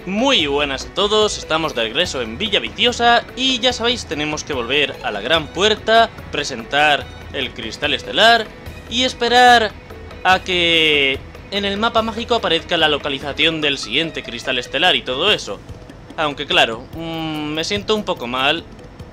Muy buenas a todos, estamos de regreso en Villa Viciosa y ya sabéis, tenemos que volver a la gran puerta, presentar el cristal estelar y esperar a que en el mapa mágico aparezca la localización del siguiente cristal estelar y todo eso. Aunque claro, me siento un poco mal.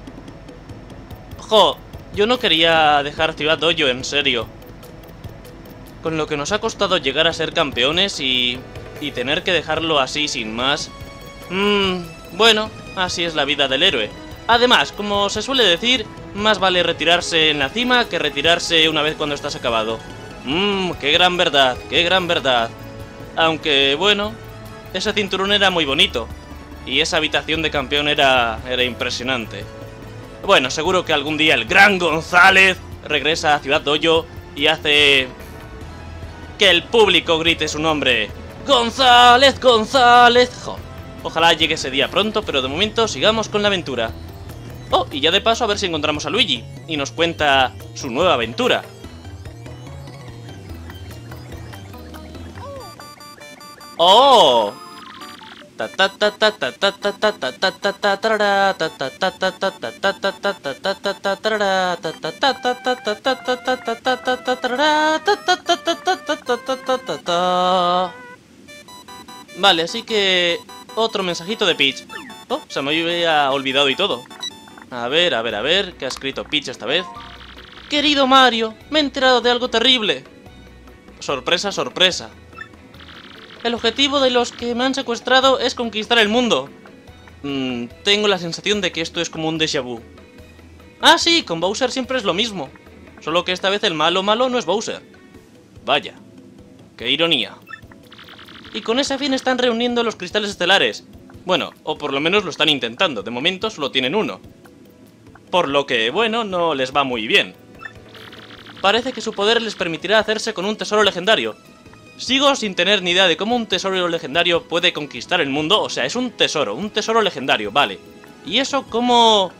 Yo no quería dejar Ciudad Dojo, en serio. Con lo que nos ha costado llegar a ser campeones y tener que dejarlo así sin más. Bueno, así es la vida del héroe. Además, como se suele decir, más vale retirarse en la cima que retirarse una vez cuando estás acabado. Qué gran verdad, qué gran verdad. Aunque, bueno, ese cinturón era muy bonito. Y esa habitación de campeón era impresionante. Bueno, seguro que algún día el gran González regresa a Ciudad Dojo y hace que el público grite su nombre. ¡González, González! Ojalá llegue ese día pronto, pero de momento sigamos con la aventura. Oh, y ya de paso a ver si encontramos a Luigi y nos cuenta su nueva aventura. ¡Oh! Vale, así que otro mensajito de Peach. Oh, se me había olvidado y todo. A ver, ¿qué ha escrito Peach esta vez? Querido Mario, me he enterado de algo terrible. Sorpresa, sorpresa. El objetivo de los que me han secuestrado es conquistar el mundo. Tengo la sensación de que esto es como un déjà vu. Ah, sí, con Bowser siempre es lo mismo. Solo que esta vez el malo no es Bowser. Vaya, qué ironía. Y con ese fin están reuniendo los cristales estelares. Bueno, o por lo menos lo están intentando. De momento solo tienen uno. Por lo que, bueno, no les va muy bien. Parece que su poder les permitirá hacerse con un tesoro legendario. Sigo sin tener ni idea de cómo un tesoro legendario puede conquistar el mundo. O sea, es un tesoro legendario, vale. ¿Y eso cómo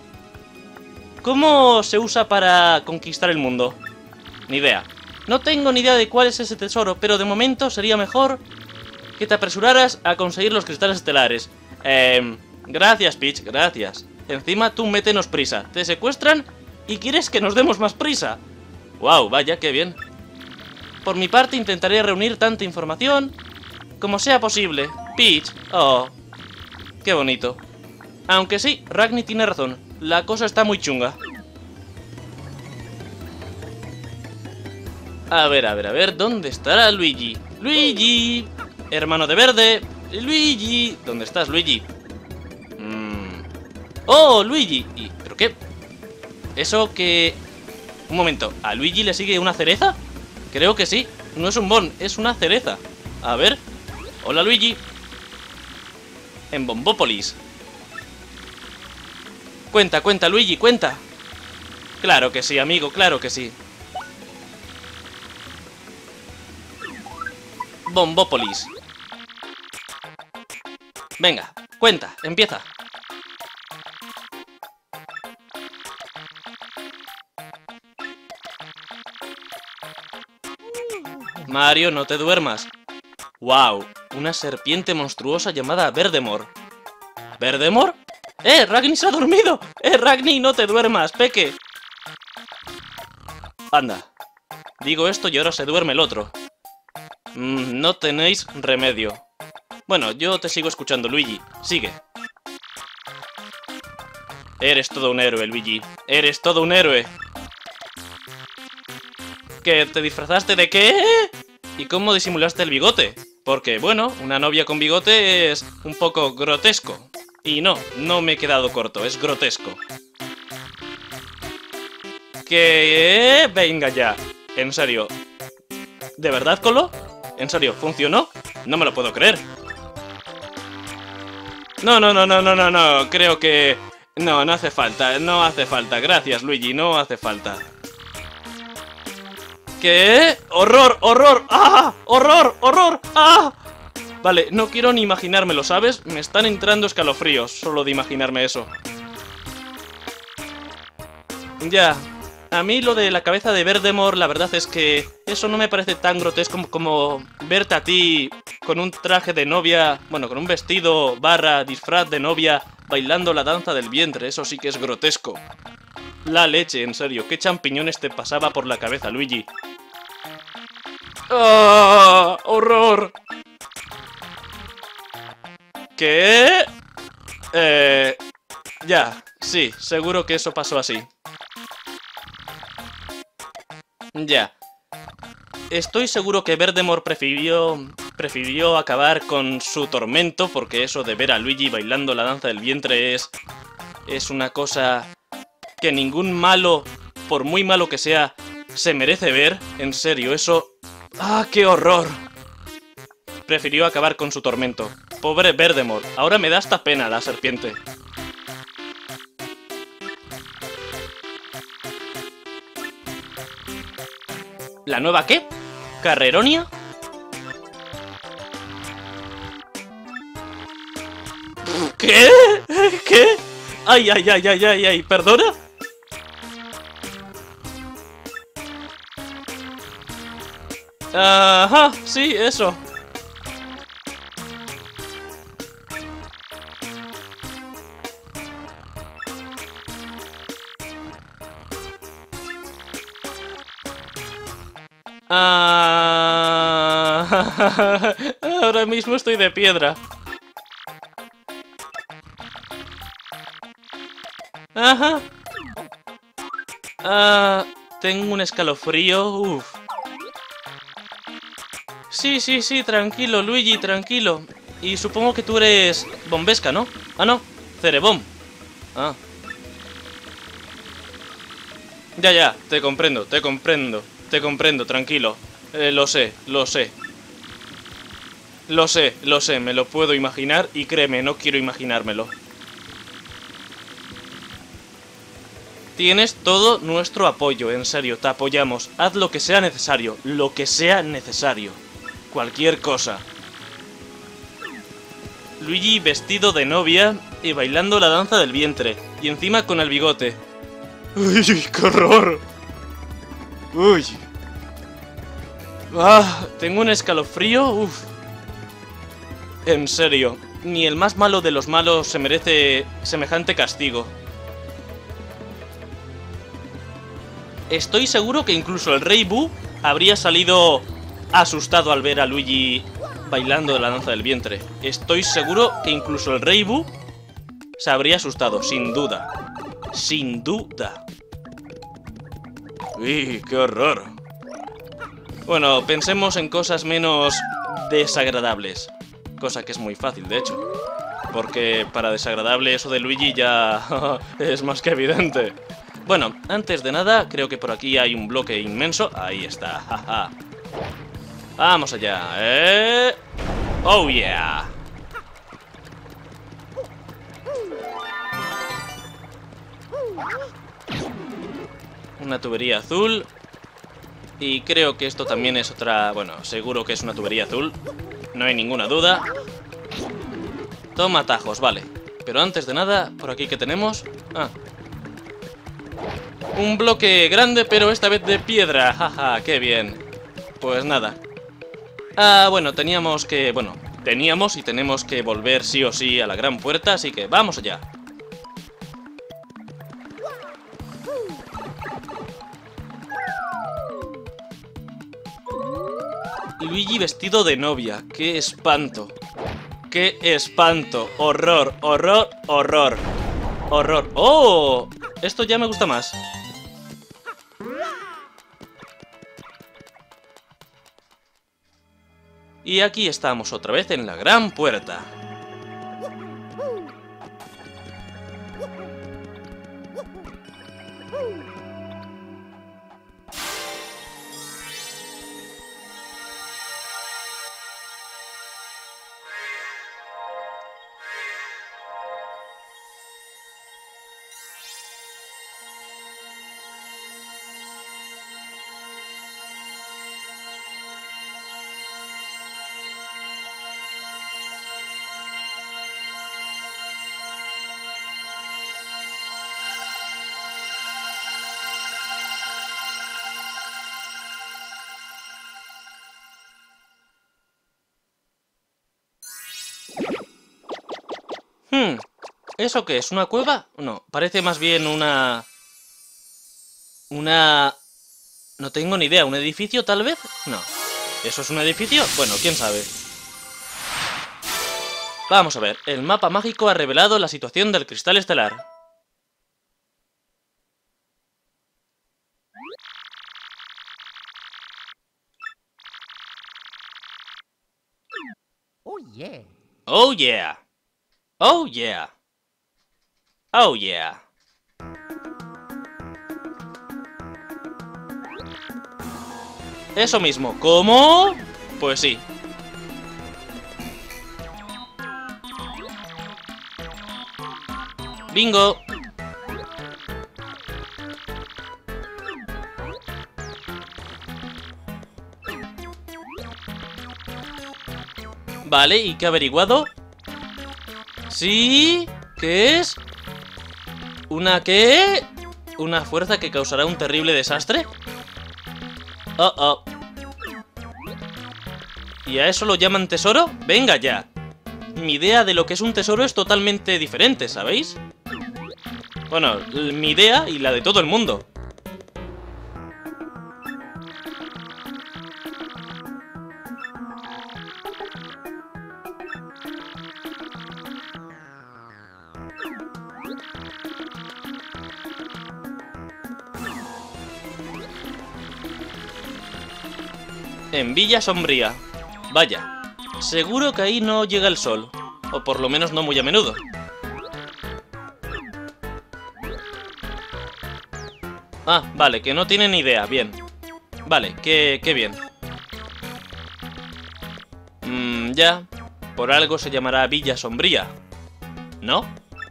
se usa para conquistar el mundo? Ni idea. No tengo ni idea de cuál es ese tesoro, pero de momento sería mejor que te apresuraras a conseguir los cristales estelares. Gracias, Peach, gracias. Encima tú métenos prisa. Te secuestran y quieres que nos demos más prisa. Wow, vaya, qué bien. Por mi parte intentaré reunir tanta información como sea posible. Peach, oh, qué bonito. Aunque sí, Ragni tiene razón. La cosa está muy chunga. A ver, ¿dónde estará Luigi? ¡Luigi! Hermano de verde. ¡Luigi! ¿Dónde estás, Luigi? ¡Oh, Luigi! ¿Pero qué? Eso que... Un momento, ¿a Luigi le sigue una cereza? Creo que sí. No es un bon, es una cereza. A ver. Hola, Luigi. En Bombópolis. Cuenta, Luigi, cuenta. Claro que sí, amigo, claro que sí. Bombópolis. Venga, cuenta, empieza. Mario, no te duermas. Wow, una serpiente monstruosa llamada Verdemor. ¿Verdemor? Ragni se ha dormido. Ragni, no te duermas, peque. Anda. Digo esto y ahora se duerme el otro. No tenéis remedio. Bueno, yo te sigo escuchando, Luigi. Sigue. Eres todo un héroe, Luigi. Eres todo un héroe. ¿Qué? ¿Te disfrazaste de qué? ¿Y cómo disimulaste el bigote? Porque, bueno, una novia con bigote es un poco grotesco. Y no me he quedado corto, es grotesco. ¿Qué? Venga ya. En serio. ¿De verdad, Colo? ¿En serio? ¿Funcionó? No me lo puedo creer. No. Creo que... No hace falta. No hace falta. Gracias, Luigi. No hace falta. ¿Qué? ¡Horror! ¡Horror! ¡Ah! ¡Horror! ¡Horror! ¡Ah! Vale, no quiero ni imaginármelo, ¿sabes? Me están entrando escalofríos solo de imaginarme eso. Ya. A mí lo de la cabeza de Verdemor, la verdad es que eso no me parece tan grotesco como verte a ti con un traje de novia, bueno, con un vestido barra disfraz de novia, bailando la danza del vientre. Eso sí que es grotesco. La leche, en serio, ¿qué champiñones te pasaba por la cabeza, Luigi? ¡Ah! ¡Horror! ¿Qué? Ya, sí, seguro que eso pasó así. Ya. Estoy seguro que Verdemort prefirió acabar con su tormento, porque eso de ver a Luigi bailando la danza del vientre es una cosa que ningún malo, por muy malo que sea, se merece ver. En serio, eso... ¡Ah, qué horror! Prefirió acabar con su tormento. Pobre Verdemort, ahora me da hasta pena la serpiente. ¿La nueva qué? ¿Carreronia? ¿Qué? ¿Qué? ¡Ay, ay, ay, ay, ay, ay! ¿Perdona? Ajá, sí, eso. Ahora mismo estoy de piedra. Ajá. Tengo un escalofrío. Uf. Sí, sí, sí, tranquilo, Luigi, tranquilo. Y supongo que tú eres Bombesca, ¿no? Ah, no, Cerebom. Ah. Ya, ya, te comprendo, te comprendo. Te comprendo, tranquilo. Lo sé, lo sé. Lo sé, me lo puedo imaginar y créeme, no quiero imaginármelo. Tienes todo nuestro apoyo, en serio, te apoyamos. Haz lo que sea necesario, lo que sea necesario. Cualquier cosa. Luigi vestido de novia y bailando la danza del vientre. Y encima con el bigote. ¡Uy, qué horror! ¡Uy! ¡Ah! Tengo un escalofrío. ¡Uf! En serio, ni el más malo de los malos se merece semejante castigo. Estoy seguro que incluso el Rey Boo habría salido asustado al ver a Luigi bailando la danza del vientre. Estoy seguro que incluso el Rey Boo se habría asustado, sin duda. Sin duda. ¡Uy, qué horror! Bueno, pensemos en cosas menos desagradables. Cosa que es muy fácil, de hecho. Porque para desagradable eso de Luigi ya es más que evidente. Bueno, antes de nada, creo que por aquí hay un bloque inmenso. Ahí está, jaja. Vamos allá, ¡Oh, yeah! Una tubería azul. Y creo que esto también es otra... Bueno, seguro que es una tubería azul. No hay ninguna duda. Toma atajos, vale. Pero antes de nada, por aquí que tenemos... Ah. Un bloque grande, pero esta vez de piedra. Jaja, qué bien. Pues nada. Bueno, teníamos que... Bueno, teníamos y tenemos que volver sí o sí a la gran puerta, así que vamos allá. Luigi vestido de novia. ¡Qué espanto! ¡Qué espanto! ¡Horror! ¡Horror! ¡Horror! ¡Horror! ¡Oh! Esto ya me gusta más. Y aquí estamos otra vez en la gran puerta. ¿Eso qué es? ¿Una cueva? No, parece más bien una... No tengo ni idea. ¿Un edificio, tal vez? No. ¿Eso es un edificio? Bueno, quién sabe. Vamos a ver. El mapa mágico ha revelado la situación del cristal estelar. Oh yeah. Oh yeah. Oh yeah. Oh yeah. Eso mismo. ¿Cómo? Pues sí. Bingo. Vale, ¿y qué he averiguado? ¿Sí? ¿Qué es? ¿Una qué? ¿Una fuerza que causará un terrible desastre? Oh, oh. ¿Y a eso lo llaman tesoro? ¡Venga ya! Mi idea de lo que es un tesoro es totalmente diferente, ¿sabéis? Bueno, mi idea y la de todo el mundo. En Villa Sombría. Vaya, seguro que ahí no llega el sol. O por lo menos no muy a menudo. Ah, vale, que no tienen ni idea, bien. Vale, qué bien. Ya. Por algo se llamará Villa Sombría, ¿no?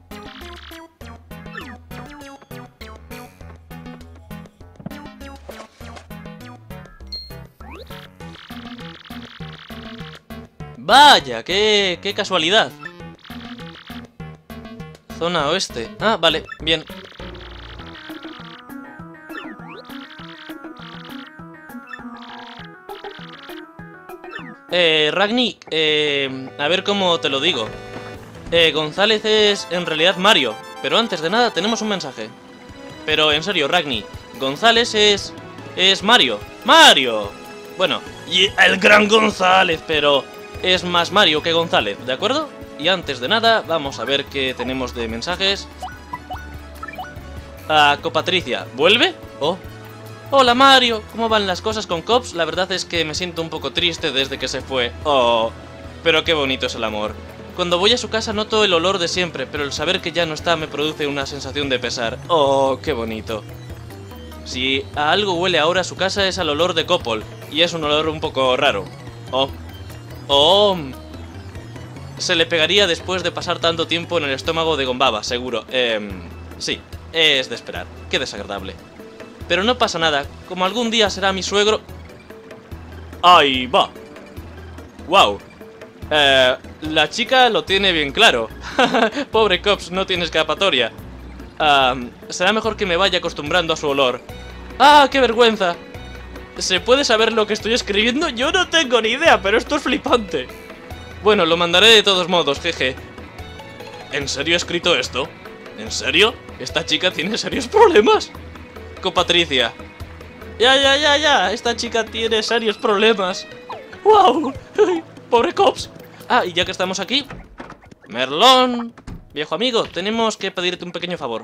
Vaya, qué casualidad. Zona oeste. Ah, vale, bien. Ragni, a ver cómo te lo digo. González es en realidad Mario, pero antes de nada tenemos un mensaje. Pero en serio, Ragni, González es Mario. ¡Mario! Bueno, y el gran González, pero es más Mario que González, ¿de acuerdo? Y antes de nada, vamos a ver qué tenemos de mensajes. Copatricia, ¿vuelve? Oh. Hola Mario, ¿cómo van las cosas con Cops? La verdad es que me siento un poco triste desde que se fue. Oh, pero qué bonito es el amor. Cuando voy a su casa noto el olor de siempre, pero el saber que ya no está me produce una sensación de pesar. Oh, qué bonito. Si a algo huele ahora a su casa es al olor de Copol, y es un olor un poco raro. Oh. Oh. Se le pegaría después de pasar tanto tiempo en el estómago de Gombaba, seguro. Sí, es de esperar. Qué desagradable. Pero no pasa nada, como algún día será mi suegro... ¡Ahí va! ¡Wow! La chica lo tiene bien claro. Pobre Cops, no tiene escapatoria. Será mejor que me vaya acostumbrando a su olor. ¡Ah, qué vergüenza! ¿Se puede saber lo que estoy escribiendo? Yo no tengo ni idea, pero esto es flipante. Bueno, lo mandaré de todos modos, jeje. ¿En serio he escrito esto? ¿En serio? ¿Esta chica tiene serios problemas? Copatricia. Ya, esta chica tiene serios problemas. ¡Wow! ¡Pobre Cops! Ah, y ya que estamos aquí... Merlón, viejo amigo, tenemos que pedirte un pequeño favor.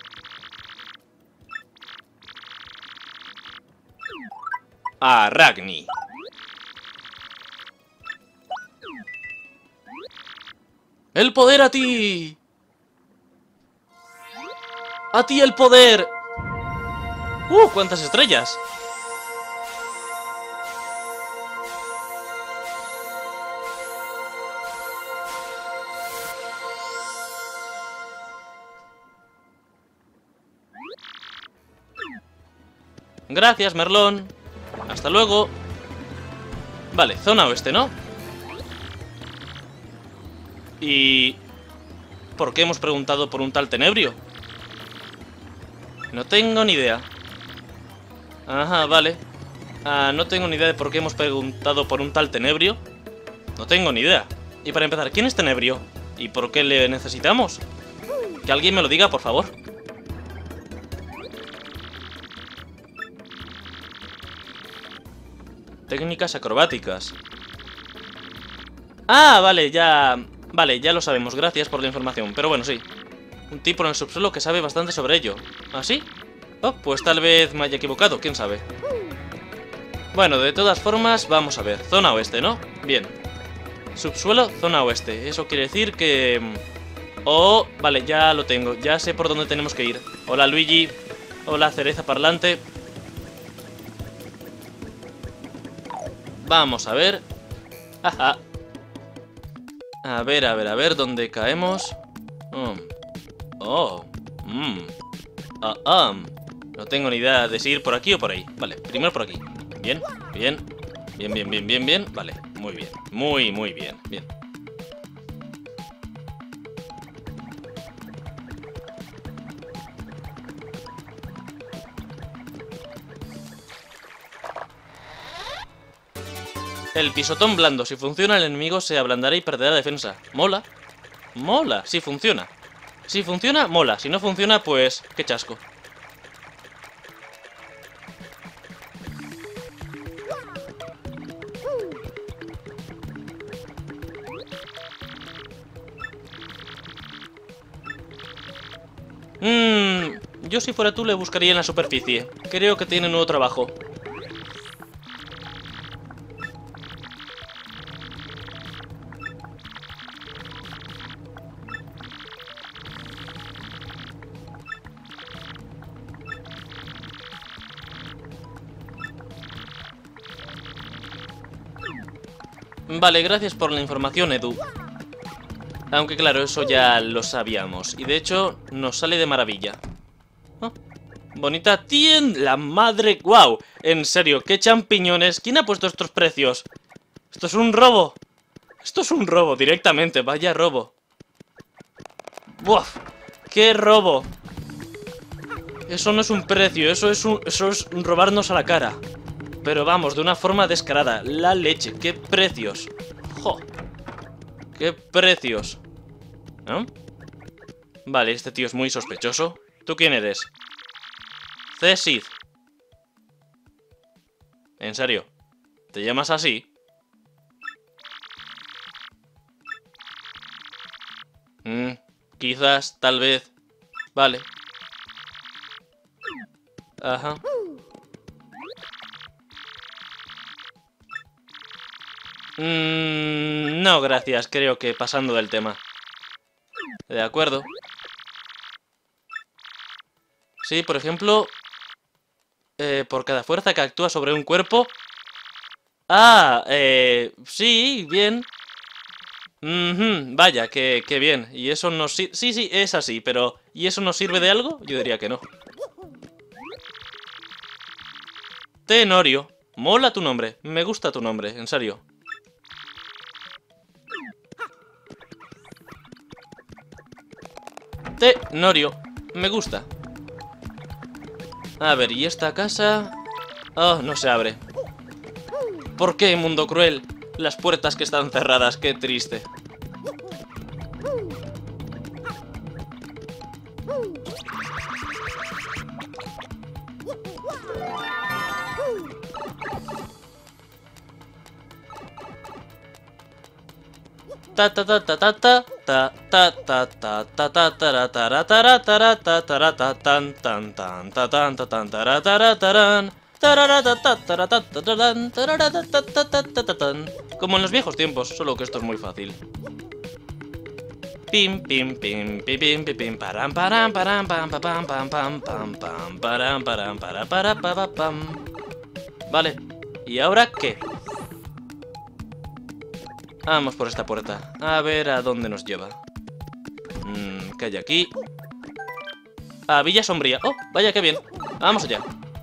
Ragni. ¡El poder a ti! ¡A ti el poder! ¡Cuántas estrellas! Gracias, Merlón. Hasta luego. Vale, zona oeste, ¿no? ¿Y por qué hemos preguntado por un tal Tenebrio? No tengo ni idea. Ajá, vale. No tengo ni idea de por qué hemos preguntado por un tal Tenebrio. No tengo ni idea. Y para empezar, ¿quién es Tenebrio? ¿Y por qué le necesitamos? Que alguien me lo diga, por favor. Técnicas acrobáticas. Ah, vale, ya... Vale, ya lo sabemos, gracias por la información. Pero bueno, sí. Un tipo en el subsuelo que sabe bastante sobre ello. ¿Ah, sí? Oh, pues tal vez me haya equivocado, quién sabe. Bueno, de todas formas, vamos a ver. Zona oeste, ¿no? Bien. Subsuelo, zona oeste. Eso quiere decir que... Oh, vale, ya lo tengo. Ya sé por dónde tenemos que ir. Hola, Luigi. Hola, cereza parlante. Vamos a ver. Ajá. A ver, ¿dónde caemos? Oh. No tengo ni idea de si ir por aquí o por ahí. Vale, primero por aquí. Bien, bien. Bien. Vale, muy bien. Muy bien. Bien. El pisotón blando. Si funciona, el enemigo se ablandará y perderá defensa. Mola. Mola. Sí funciona. Si funciona, mola. Si no funciona, pues... qué chasco. Yo si fuera tú le buscaría en la superficie. Creo que tiene nuevo trabajo. Vale, gracias por la información, Edu. Aunque claro, eso ya lo sabíamos. Y de hecho, nos sale de maravilla. Oh, bonita tienda, la madre... ¡Wow! En serio, ¿qué champiñones? ¿Quién ha puesto estos precios? ¡Esto es un robo! Esto es un robo, directamente, vaya robo. ¡Buf! ¡Qué robo! Eso no es un precio, eso es robarnos a la cara. Pero vamos, de una forma descarada. La leche, qué precios. ¡Jo! ¡Qué precios! ¿No? Vale, este tío es muy sospechoso. ¿Tú quién eres? Cessid. ¿En serio? ¿Te llamas así? Quizás, tal vez. Vale. Ajá. No, gracias. Creo que pasando del tema. De acuerdo. Sí, por ejemplo... por cada fuerza que actúa sobre un cuerpo... Ah, sí, bien. Vaya, que bien. Y eso nos sirve... Sí, es así, pero... ¿Y eso nos sirve de algo? Yo diría que no. Tenorio. Mola tu nombre. Me gusta tu nombre, en serio. Tenorio. Me gusta. A ver, ¿y esta casa? Oh, no se abre. ¿Por qué, mundo cruel? Las puertas que están cerradas, qué triste. Ta ta ta ta ta ta ta ta ta ta ta ta ta ta ta ta ta ta tan tan tan ta tan ta tan ta ta taran. Como en los viejos tiempos, solo que esto es muy fácil. Pim pim pim pim pim pim pim param param param pam pam pam pam pam pam param param para pam. Vale, ¿y ahora qué? Vamos por esta puerta. A ver a dónde nos lleva. ¿Qué hay aquí? Ah, Villa Sombría. Oh, vaya, qué bien. Vamos allá.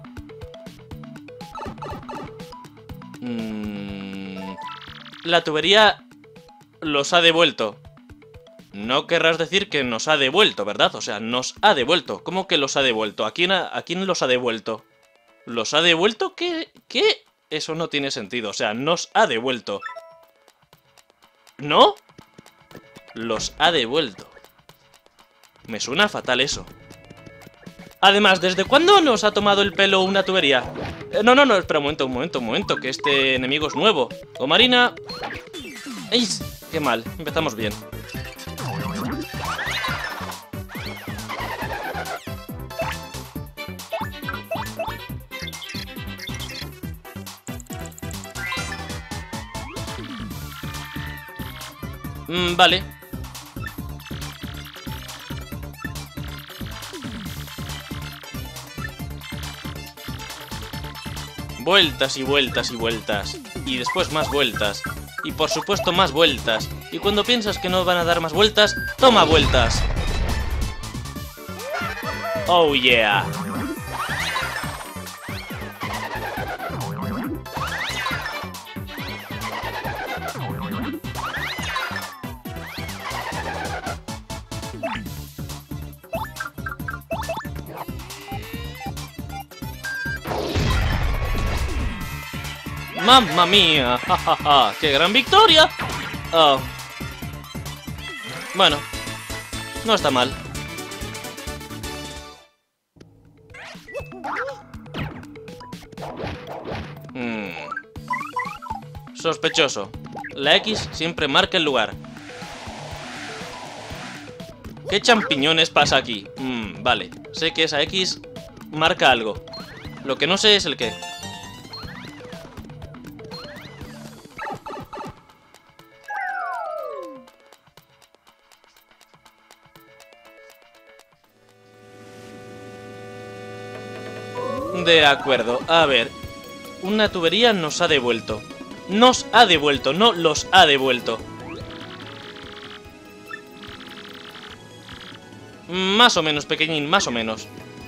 La tubería los ha devuelto. No querrás decir que nos ha devuelto, ¿verdad? O sea, nos ha devuelto. ¿Cómo que los ha devuelto? ¿A quién los ha devuelto? ¿Los ha devuelto? ¿Qué? Eso no tiene sentido. O sea, nos ha devuelto. ¿No? los ha devuelto. Me suena fatal eso. Además, ¿desde cuándo nos ha tomado el pelo una tubería? No, espera un momento, que este enemigo es nuevo. O Marina... ¡Ey! ¡Qué mal! Empezamos bien. Vale. Vueltas y vueltas y vueltas. Y después más vueltas. Y por supuesto más vueltas. Y cuando piensas que no van a dar más vueltas, ¡toma vueltas! ¡Oh, yeah! ¡Mamma mía! ¡Ja, ja, ja! ¡Qué gran victoria! Oh. Bueno, no está mal. Sospechoso. La X siempre marca el lugar. ¿Qué champiñones pasa aquí? Vale. Sé que esa X marca algo. Lo que no sé es el qué. De acuerdo, a ver. Una tubería nos ha devuelto. Nos ha devuelto, no los ha devuelto. Más o menos, pequeñín, más o menos.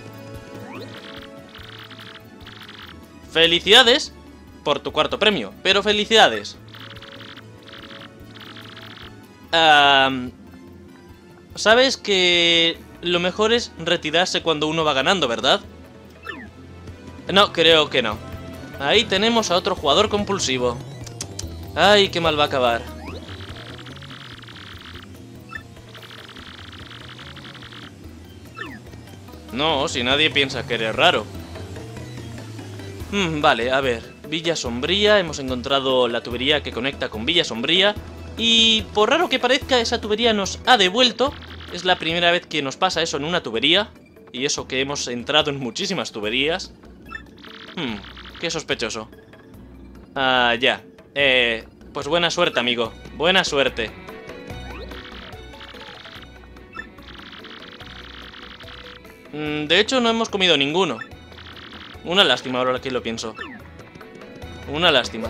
Felicidades por tu cuarto premio, pero felicidades. Sabes que lo mejor es retirarse cuando uno va ganando, ¿verdad? No, creo que no. Ahí tenemos a otro jugador compulsivo. Ay, qué mal va a acabar. No, si nadie piensa que eres raro. Vale, a ver. Villa Sombría, hemos encontrado la tubería que conecta con Villa Sombría. Y por raro que parezca, esa tubería nos ha devuelto. Es la primera vez que nos pasa eso en una tubería. Y eso que hemos entrado en muchísimas tuberías. Qué sospechoso. Ya. Pues buena suerte, amigo. Buena suerte. De hecho, no hemos comido ninguno. Una lástima ahora que lo pienso. Una lástima.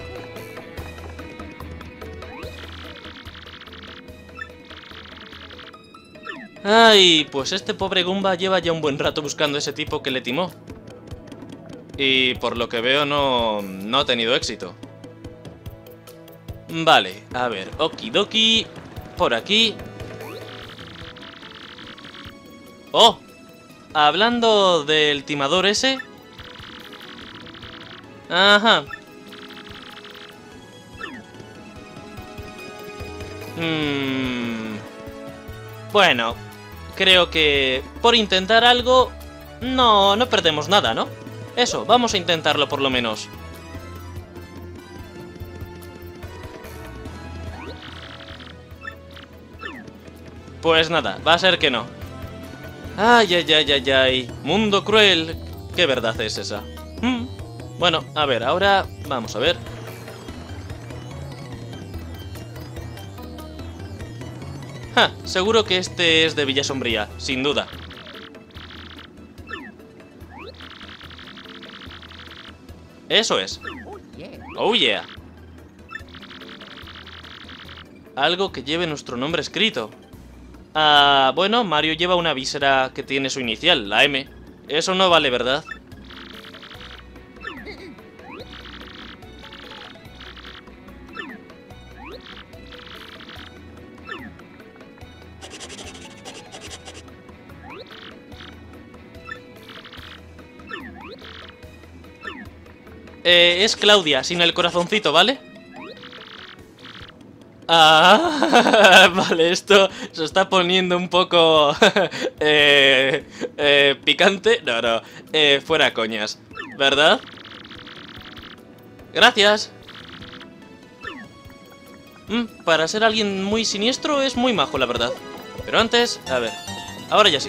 Ay, pues este pobre Goomba lleva ya un buen rato buscando a ese tipo que le timó. Y por lo que veo no ha tenido éxito. Vale, a ver, okidoki. Por aquí. ¡Oh! Hablando del timador ese. Ajá. Bueno, creo que por intentar algo no perdemos nada, ¿no? Eso, vamos a intentarlo por lo menos. Pues nada, va a ser que no. Ay. Mundo cruel. ¿Qué verdad es esa? Bueno, a ver, ahora vamos a ver. Seguro que este es de Villa Sombría, sin duda. Eso es. Oh yeah. Algo que lleve nuestro nombre escrito. Bueno, Mario lleva una víscera que tiene su inicial, la M. Eso no vale, ¿verdad? Es Claudia, sin el corazoncito, ¿vale? Ah, vale, esto se está poniendo un poco picante. No, no, fuera coñas, ¿verdad? Gracias. Para ser alguien muy siniestro es muy majo, la verdad. Pero antes, a ver, ahora ya sí.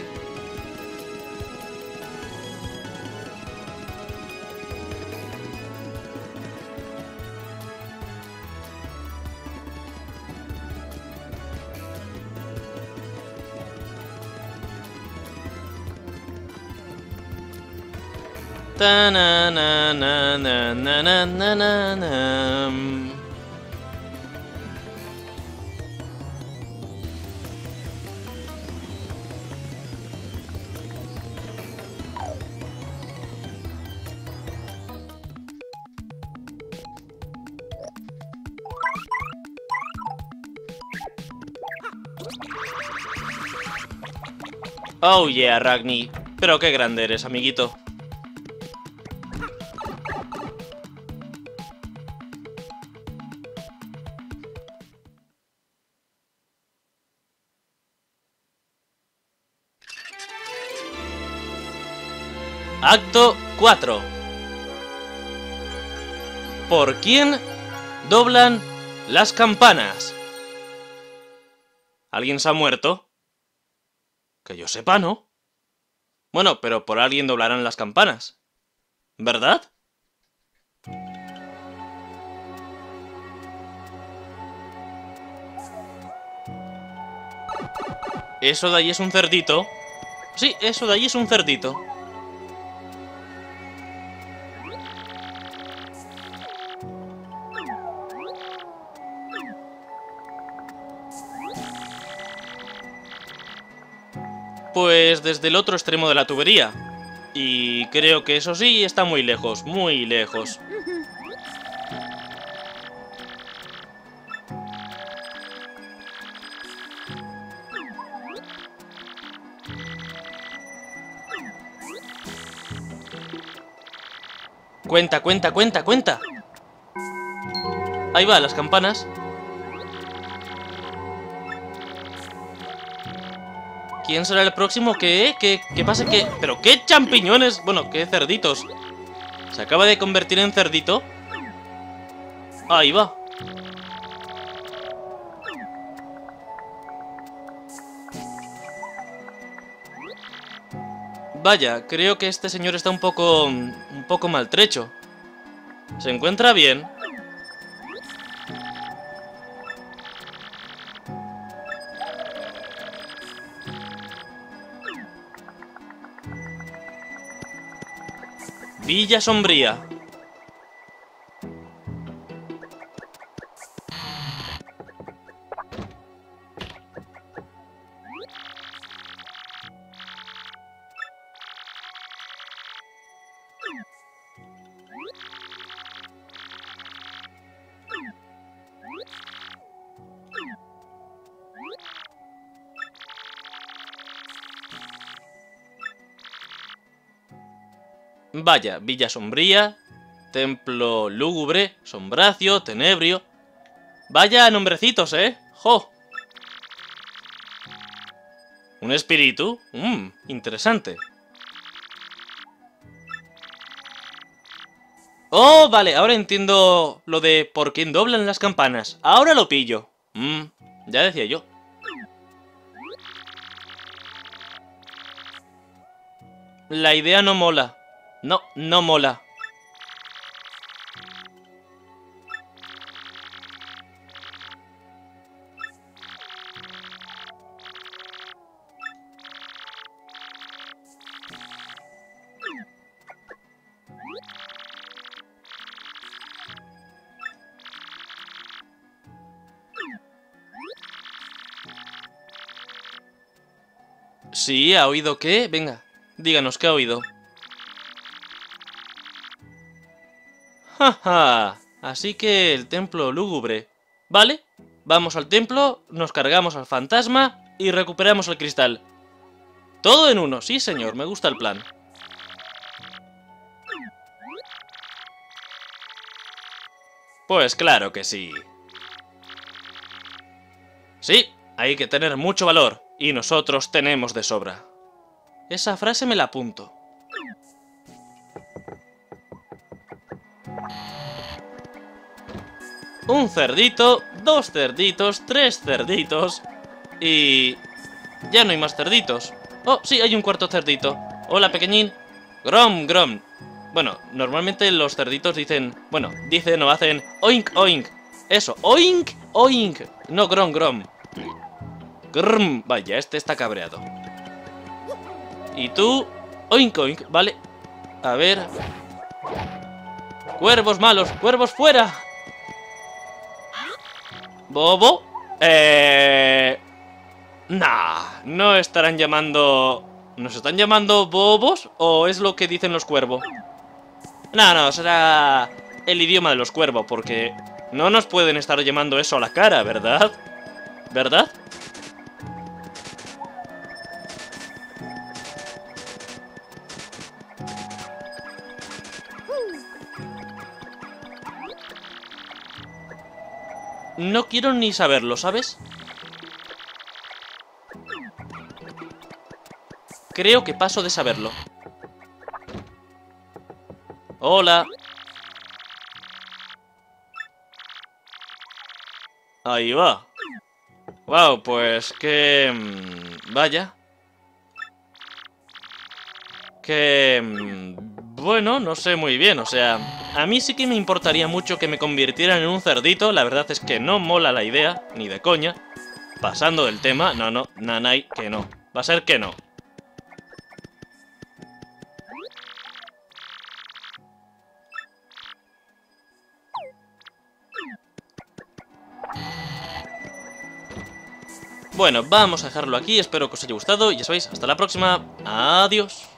Ta na na na na na na na na na. Oh yeah, Ragni. Pero qué grande eres, amiguito. Acto 4. ¿Por quién doblan las campanas? ¿Alguien se ha muerto? Que yo sepa, ¿no? Bueno, pero por alguien doblarán las campanas, ¿verdad? Eso de allí es un cerdito. Sí, eso de allí es un cerdito. Pues desde el otro extremo de la tubería. Y creo que eso sí está muy lejos, muy lejos. Cuenta, cuenta, cuenta, cuenta. Ahí va, las campanas. ¿Quién será el próximo? ¿Qué pasa? ¿Qué? ¿Pero qué champiñones? Bueno, qué cerditos. ¿Se acaba de convertir en cerdito? Ahí va. Vaya, creo que este señor está un poco maltrecho. ¿Se encuentra bien? Villa Sombría. Vaya, Villa Sombría, Templo Lúgubre, Sombracio, Tenebrio. Vaya nombrecitos, ¿eh? ¡Jo! ¿Un espíritu? Interesante. Oh, vale, ahora entiendo lo de por quién doblan las campanas. Ahora lo pillo. Ya decía yo. La idea no mola. No, no mola. ¿Sí? ¿Ha oído qué? Venga, díganos qué ha oído. ¡Ja! Así que el templo lúgubre. ¿Vale? Vamos al templo, nos cargamos al fantasma y recuperamos el cristal. Todo en uno, sí señor, me gusta el plan. Pues claro que sí. Sí, hay que tener mucho valor, y nosotros tenemos de sobra. Esa frase me la apunto. Un cerdito, 2 cerditos, 3 cerditos... Y... ya no hay más cerditos. Oh, sí, hay un cuarto cerdito. Hola, pequeñín. Grom, grom. Bueno, normalmente los cerditos dicen... bueno, dicen o hacen oink, oink. Eso, oink, oink. No grom, grom. Grm. Vaya, este está cabreado. Y tú... oink, oink, vale. A ver... cuervos malos, cuervos fuera. Bobo. Nah, no estarán llamando... ¿nos están llamando bobos? ¿O es lo que dicen los cuervos? No, será el idioma de los cuervos, porque no nos pueden estar llamando eso a la cara, ¿verdad? ¿Verdad? No quiero ni saberlo, ¿sabes? Creo que paso de saberlo. Hola. Ahí va. Wow, pues que... vaya. Que... bueno, no sé muy bien, o sea... a mí sí que me importaría mucho que me convirtieran en un cerdito. La verdad es que no mola la idea, ni de coña. Pasando del tema, no, nanay, que no. Va a ser que no. Bueno, vamos a dejarlo aquí, espero que os haya gustado y ya sabéis, hasta la próxima, adiós.